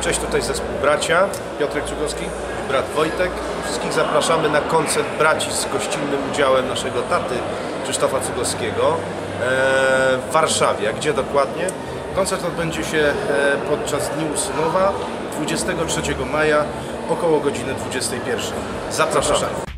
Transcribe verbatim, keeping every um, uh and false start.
Cześć, tutaj zespół Bracia, Piotrek Czugowski, brat Wojtek. Wszystkich zapraszamy na koncert braci z gościnnym udziałem naszego taty Krzysztofa Cugowskiego w Warszawie. A gdzie dokładnie? Koncert odbędzie się podczas Dni Ursynowa dwudziestego trzeciego maja około godziny dwudziestej pierwszej. Zapraszamy.